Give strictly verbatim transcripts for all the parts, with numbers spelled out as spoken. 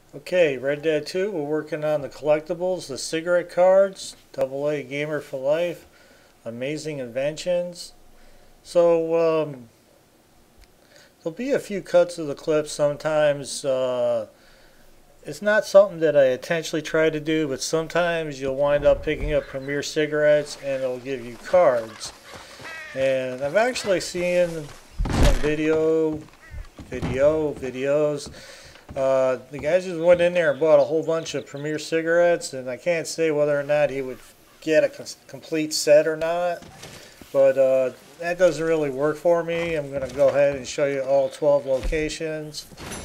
Okay, Red Dead two, we're working on the collectibles, the cigarette cards, double A Gamer for Life, Amazing Inventions. So, um, there'll be a few cuts of the clips sometimes. Uh, it's not something that I intentionally try to do, but sometimes you'll wind up picking up Premier Cigarettes and it'll give you cards. And I've actually seen some video, video, videos. Uh, the guy just went in there and bought a whole bunch of Premier cigarettes, and I can't say whether or not he would get a complete set or not, but uh, that doesn't really work for me. I'm going to go ahead and show you all twelve locations.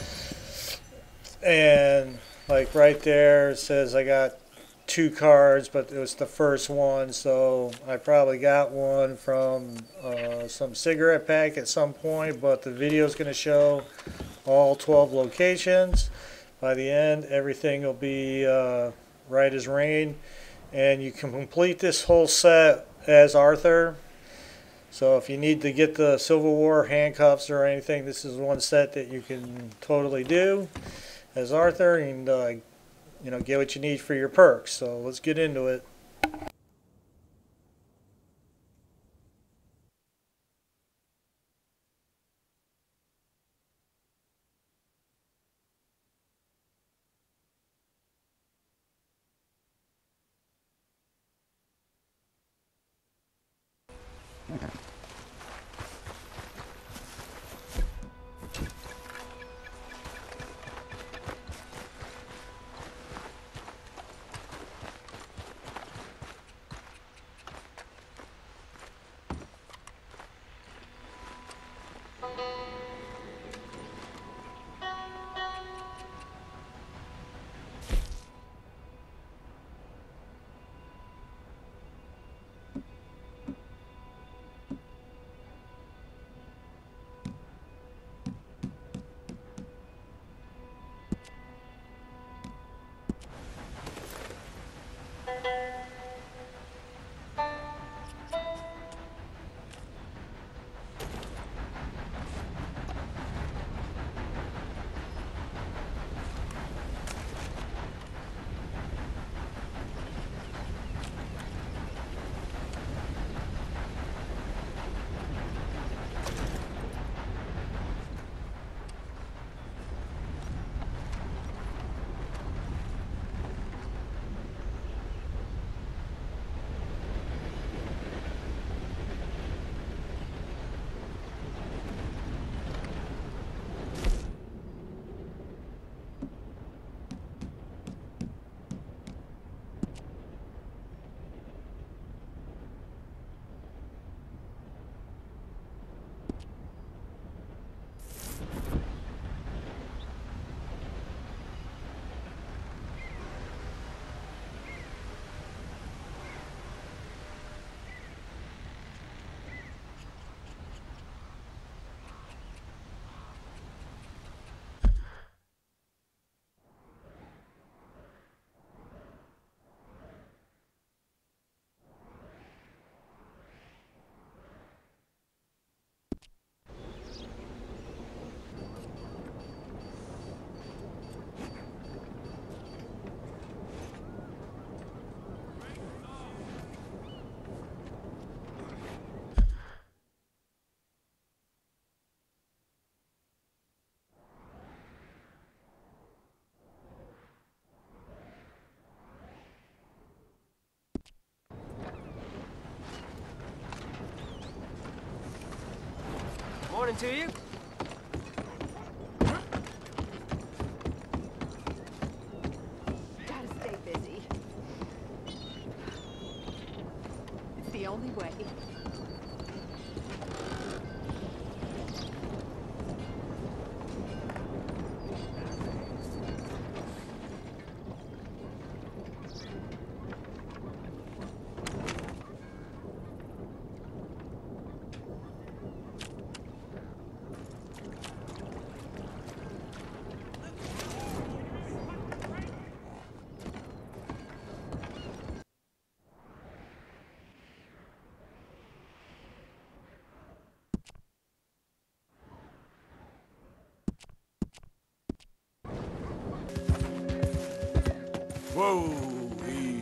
And like right there, it says I got two cards, but it was the first one, so I probably got one from uh, some cigarette pack at some point, but the video is going to show all twelve locations. By the end, everything will be uh, right as rain, and you can complete this whole set as Arthur. So if you need to get the Civil War handcuffs or anything, this is one set that you can totally do as Arthur, and uh, you know, get what you need for your perks. So let's get into it. Morning to you. Gotta stay busy. It's the only way. Whoa, easy.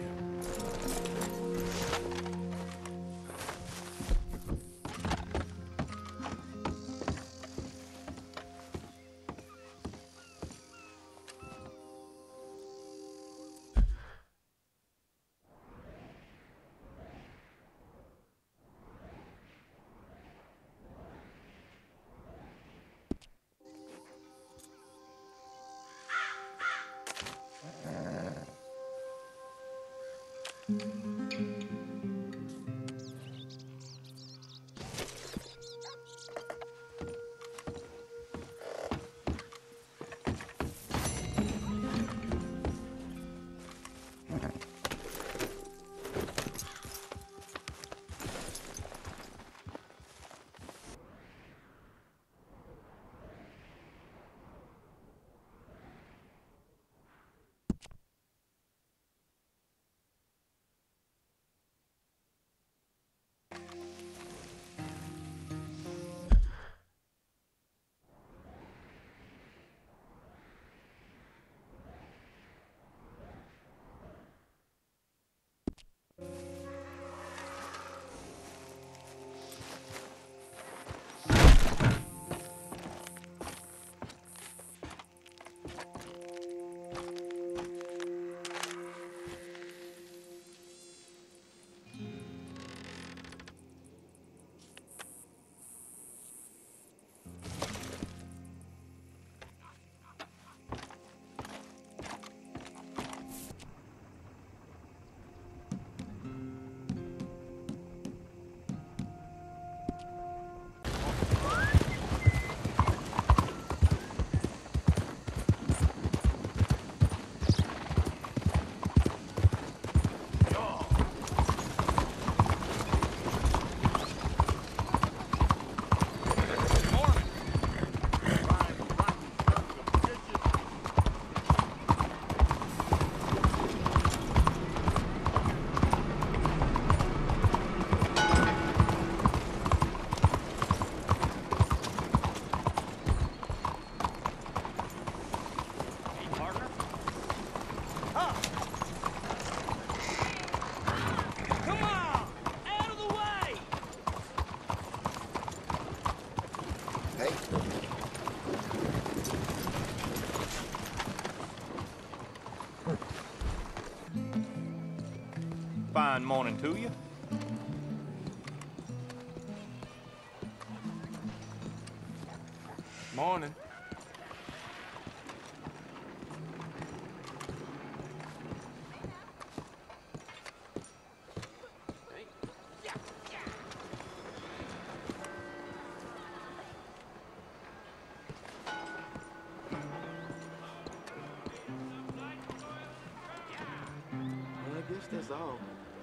Fine morning to you. Morning. Well, I guess that's all.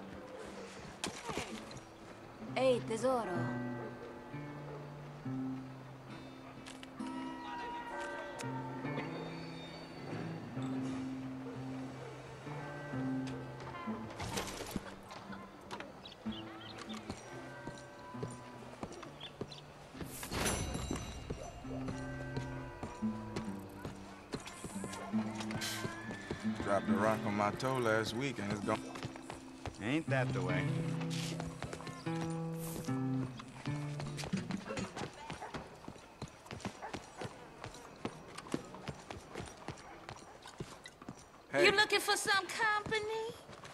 Ehi, tesoro. Dropped a rock on my toe last week and it's gone. Ain't that the way? Hey, You looking for some company?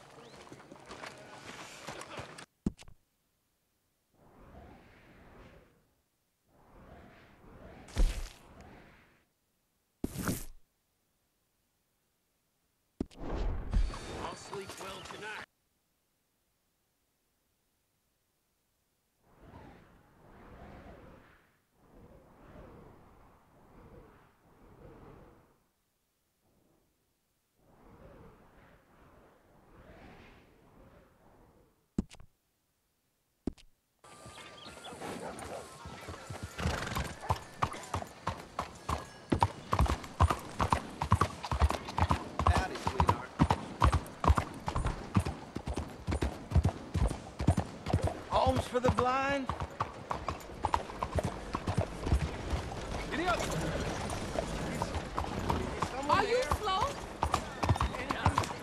I'll sleep well tonight. Howdy, sweetheart. Homes for the blind? Giddy up! Are you slow?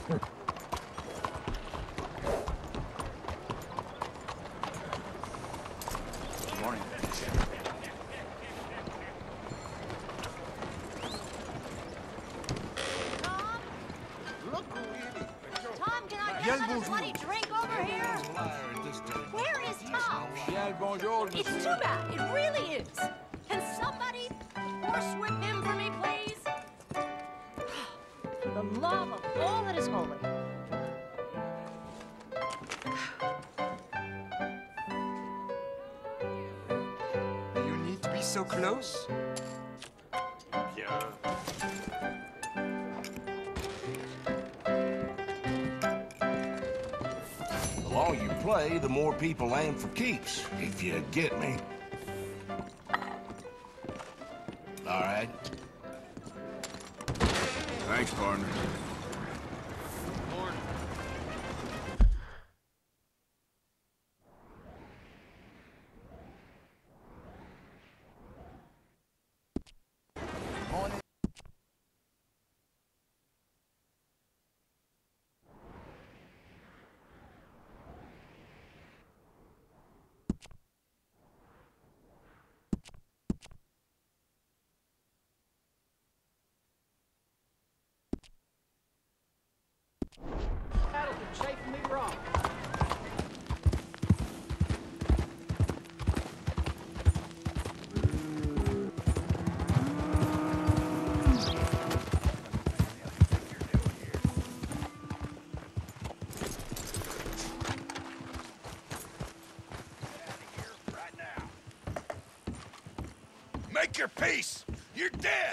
Morning. Tom? Look who it is. Tom, can I get another bloody drink over here? Where is Tom? Bien, bonjour, It's too bad. It really is. Can somebody horsewhip him for me, please? For the love of all that is holy. You need to be so close? Yeah. The longer you play, the more people aim for keeps, if you get me. All right. Thanks, partner. Cattle been chafing me wrong. Make your peace! You're dead!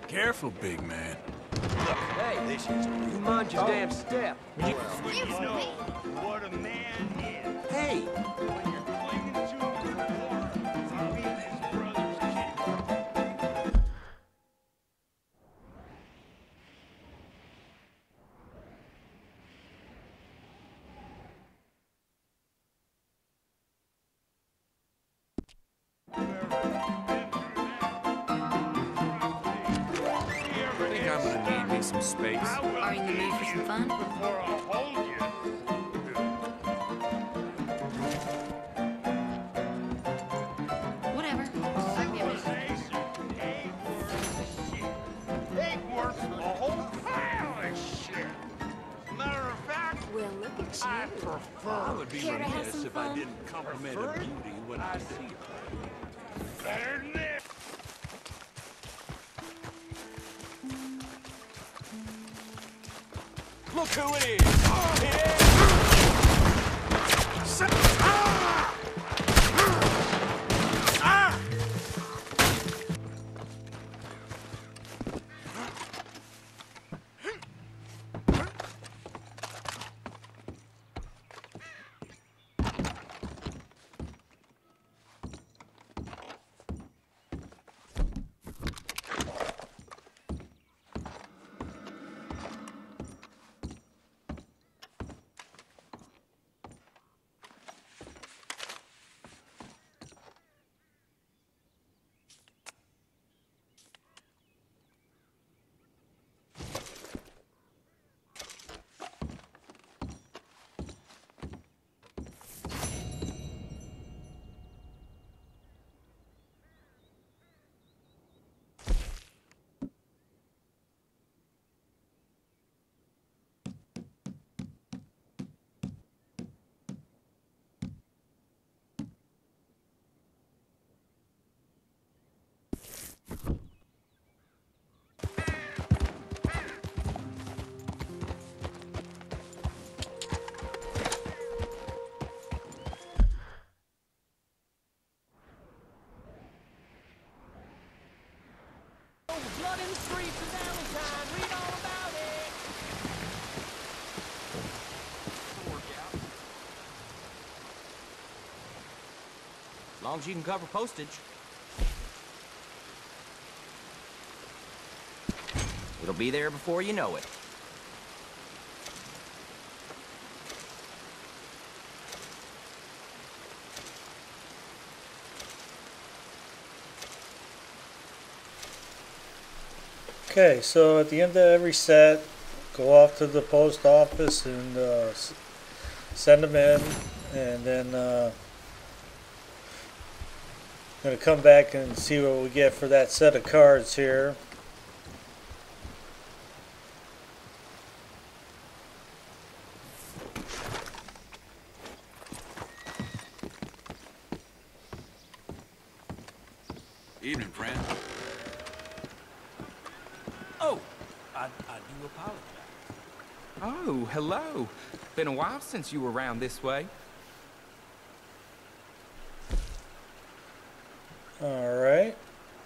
Careful, big man. Hey, this is... You mind your damn step. Excuse me. What a man is. Hey! When you're clinging to the floor, I'll be his brother's keeper. I think I'm gonna need me some space. Are you in the mood for some fun? Before I'll hold you. Whatever. Give me a minute. Ain't worth a whole pile of shit. Matter of fact, Well, look at I you. prefer. I would be Care to have remiss some if I fun? didn't compliment Prefer a it? beauty when I see her. Better than this. Look who it is! Blood in the streets of Valentine. Read all about it. As long as you can cover postage. It'll be there before you know it. Okay, so at the end of every set, go off to the post office and uh, s- send them in, and then uh, gonna come back and see what we get for that set of cards here. Evening, friend. Oh, I, I do apologize. Oh, hello. Been a while since you were around this way. All right.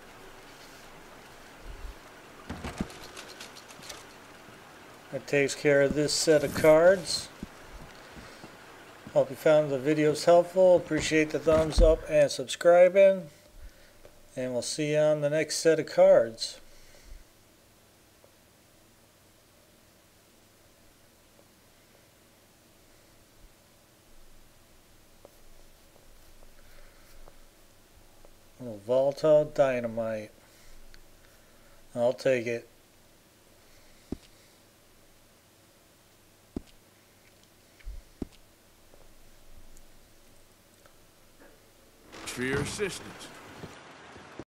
That takes care of this set of cards. Hope you found the videos helpful. Appreciate the thumbs up and subscribing. And we'll see you on the next set of cards. Little volatile dynamite. I'll take it. For your assistance.